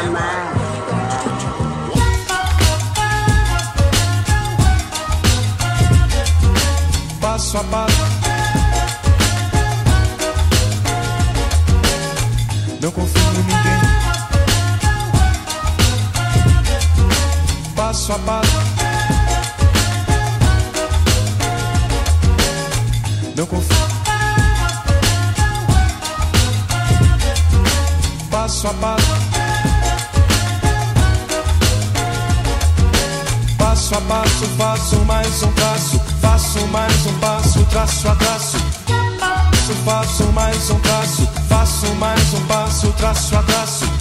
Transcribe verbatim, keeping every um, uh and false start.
amar. Passo a passo, não confio em ninguém. Passo a passo, não confio. Passo a passo, passo a passo, faço mais um passo, faço mais um passo, traço a traço. Faço mais um passo, faço mais um passo, traço a traço.